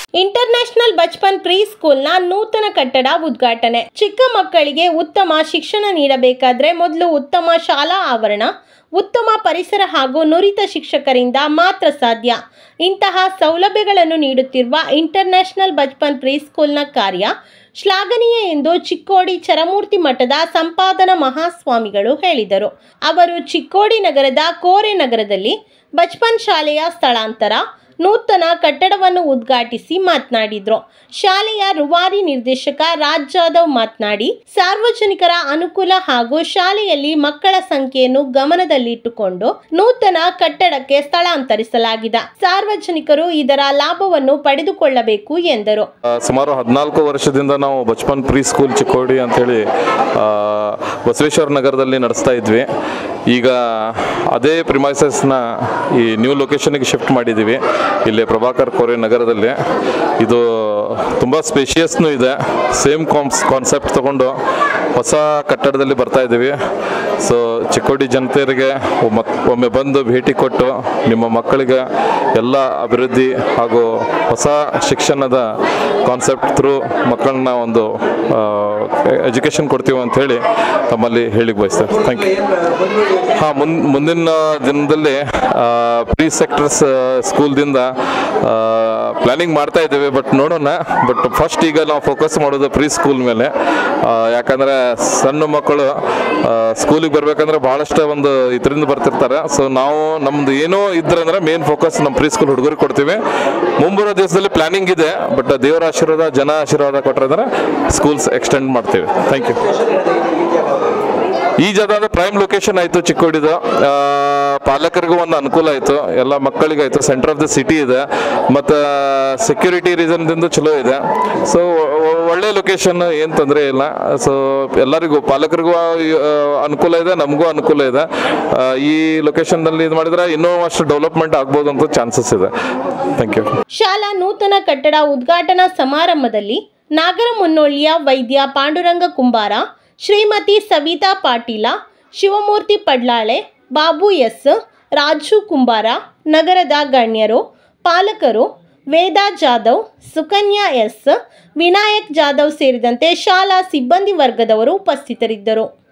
International Bachpan pre ಸ್ಕೂಲ್ನ ನೂತನ ಕಟ್ಟಡ ಉದ್ಘಾಟನೆ. ಚಿಕ್ಕ ಮಕ್ಕಳಿಗೆ ಉತ್ತಮ ಶಿಕ್ಷಣ ನೀಡಬೇಕಾದ್ರೆ ಮೊದಲು ಉತ್ತಮ ಶಾಲಾ ಆವರಣ, ಉತ್ತಮ ಪರಿಸರ ಹಾಗೂ ನುರಿತ ಶಿಕ್ಷಕರಿಂದ ಮಾತ್ರ ಸಾಧ್ಯ. ಇಂತಹ ಸೌಲಭ್ಯಗಳನ್ನು ನೀಡುತ್ತಿರುವ ಇಂಟರ್ನ್ಯಾಷನಲ್ ಬಚ್ಪನ್ ಪ್ರೀ ಸ್ಕೂಲ್ನ ಕಾರ್ಯ ಶ್ಲಾಘನೀಯ ಎಂದು ಚಿಕ್ಕೋಡಿ ಚರಮೂರ್ತಿ ಮಠದ ಸಂಪಾದನ ಮಹಾಸ್ವಾಮಿಗಳು ಹೇಳಿದರು. ಅವರು ಚಿಕ್ಕೋಡಿ ನಗರದ ಕೋರೆ ನಗರದಲ್ಲಿ ಬಚ್ಪನ್ ಶಾಲೆಯ ಸ್ಥಳಾಂತರ ನೂತನ ಕಟ್ಟಡವನ್ನು ಉದ್ಘಾಟಿಸಿ ಮಾತನಾಡಿದರು. ಶಾಲೆಯ ರೂವಾರಿ ನಿರ್ದೇಶಕ ರಾಜ್ ಜಾಧವ್ ಮಾತನಾಡಿ, ಸಾರ್ವಜನಿಕರ ಅನುಕೂಲ ಹಾಗೂ ಶಾಲೆಯಲ್ಲಿ ಮಕ್ಕಳ ಸಂಖ್ಯೆಯನ್ನು ಗಮನದಲ್ಲಿಟ್ಟುಕೊಂಡು ನೂತನ ಕಟ್ಟಡಕ್ಕೆ ಸ್ಥಳಾಂತರಿಸಲಾಗಿದೆ. ಸಾರ್ವಜನಿಕರು ಇದರ ಲಾಭವನ್ನು ಪಡೆದುಕೊಳ್ಳಬೇಕು ಎಂದರು. ಸುಮಾರು 14 ವರ್ಷದಿಂದ ನಾವು ಬಚ್ಪನ್ ಪ್ರೀ ಸ್ಕೂಲ್ ಚಿಕ್ಕೋಡಿ ಅಂತ ಹೇಳಿ ಬಸವೇಶ್ವರ ನಗರದಲ್ಲಿ ನಡೆಸ್ತಾ ಇದ್ವಿ. ಈಗ ಅದೇ ಪ್ರಿಮೈಸಸ್ನ ಈ ನ್ಯೂ ಲೊಕೇಶನ್ಗೆ ಶಿಫ್ಟ್ ಮಾಡಿದ್ದೀವಿ. ಇಲ್ಲಿ ಪ್ರಭಾಕರ್ ಕೋರೆ ನಗರದಲ್ಲಿ ಇದು ತುಂಬ ಸ್ಪೇಷಿಯಸ್ನೂ ಇದೆ. ಸೇಮ್ ಕಾನ್ಸೆಪ್ಟ್ ತಗೊಂಡು ಹೊಸ ಕಟ್ಟಡದಲ್ಲಿ ಬರ್ತಾ ಇದ್ದೀವಿ. ಸೊ ಚಿಕ್ಕೋಡಿ ಜನತೆಯರಿಗೆ ಒಮ್ಮೆ ಬಂದು ಭೇಟಿ ಕೊಟ್ಟು ನಿಮ್ಮ ಮಕ್ಕಳಿಗೆ ಎಲ್ಲ ಅಭಿವೃದ್ಧಿ ಹಾಗೂ ಹೊಸ ಶಿಕ್ಷಣದ ಕಾನ್ಸೆಪ್ಟ್ ಥ್ರೂ ಮಕ್ಕಳನ್ನ ಒಂದು ಎಜುಕೇಷನ್ ಕೊಡ್ತೀವಿ ಅಂತ ಹೇಳಿ ತಮ್ಮಲ್ಲಿ ಹೇಳಿಕ್ಕೆ ಬಯಸ್ತೇವೆ. Thank you. ಮುಂದಿನ ದಿನದಲ್ಲಿ ಪ್ರೀ ಸೆಕ್ಟರ್ಸ್ ಸ್ಕೂಲ್ದಿಂದ ಪ್ಲಾನಿಂಗ್ ಮಾಡ್ತಾ ಇದ್ದೇವೆ. ಬಟ್ ನೋಡೋಣ. ಬಟ್ ಫಸ್ಟ್ ಈಗ ನಾವು ಫೋಕಸ್ ಮಾಡೋದು ಪ್ರೀ ಸ್ಕೂಲ್ ಮೇಲೆ. ಯಾಕಂದರೆ ಸಣ್ಣ ಮಕ್ಕಳು ಸ್ಕೂಲಿಗೆ ಬರಬೇಕಂದ್ರೆ ಭಾಳಷ್ಟು ಒಂದು ಇದರಿಂದ ಬರ್ತಿರ್ತಾರೆ. ಸೊ ನಾವು ನಮ್ದು ಏನೋ ಇದ್ರೆ ಅಂದರೆ ಮೇನ್ ಫೋಕಸ್ ನಮ್ಮ ಪ್ರೀ ಸ್ಕೂಲ್ ಹುಡುಗರಿಗೆ ಕೊಡ್ತೀವಿ. ಮುಂಬರುವ ದಿವಸದಲ್ಲಿ ಪ್ಲಾನಿಂಗ್ ಇದೆ. ಬಟ್ ದೇವರ ಆಶೀರ್ವಾದ, ಜನ ಆಶೀರ್ವಾದ ಕೊಟ್ಟರೆ ಸ್ಕೂಲ್ಸ್ ಎಕ್ಸ್ಟೆಂಡ್ ಮಾಡ್ತೀವಿ. Thank you. ಈ ಜಾಗ ಪ್ರೈಮ್ ಲೊಕೇಶನ್ ಆಯಿತು ಚಿಕ್ಕೋಡಿದು. ಪಾಲಕರಿಗೂ ಒಂದು ಅನುಕೂಲ ಆಯಿತು, ಎಲ್ಲ ಮಕ್ಕಳಿಗಾಯಿತು. ಸೆಂಟರ್ ಆಫ್ ದ ಸಿಟಿ ಇದೆ ಮತ್ತು ಸೆಕ್ಯೂರಿಟಿ ರೀಸನ್ದಿಂದ ಚಲೋ ಇದೆ. ಸೊ ಒಳ್ಳೆ ಲೊಕೇಶನ್, ಏನು ತೊಂದರೆ ಇಲ್ಲ. ಸೊ ಎಲ್ಲರಿಗೂ ಪಾಲಕರಿಗೂ ಅನುಕೂಲ ಇದೆ, ನಮಗೂ ಅನುಕೂಲ ಇದೆ. ಈ ಲೊಕೇಶನ್ನಲ್ಲಿ ಇದು ಮಾಡಿದ್ರೆ ಇನ್ನೂ ಅಷ್ಟು ಡೆವಲಪ್ಮೆಂಟ್ ಆಗ್ಬೋದು ಅಂತ ಚಾನ್ಸಸ್ ಇದೆ. Thank you. ಶಾಲಾ ನೂತನ ಕಟ್ಟಡ ಉದ್ಘಾಟನಾ ಸಮಾರಂಭದಲ್ಲಿ ನಾಗರಮುನ್ನೋಳಿಯ ವೈದ್ಯ ಪಾಂಡುರಂಗ ಕುಂಬಾರ, ಶ್ರೀಮತಿ ಸವಿತಾ ಪಾಟೀಲ, ಶಿವಮೂರ್ತಿ ಪಡ್ಲಾಳೆ, ಬಾಬು ಎಸ್, ರಾಜು ಕುಂಬಾರ, ನಗರದ ಗಣ್ಯರು, ಪಾಲಕರು, ವೇದಾ ಜಾಧವ್, ಸುಕನ್ಯಾ ಎಸ್, ವಿನಾಯಕ್ ಜಾಧವ್ ಸೇರಿದಂತೆ ಶಾಲಾ ಸಿಬ್ಬಂದಿ ವರ್ಗದವರು ಉಪಸ್ಥಿತರಿದ್ದರು.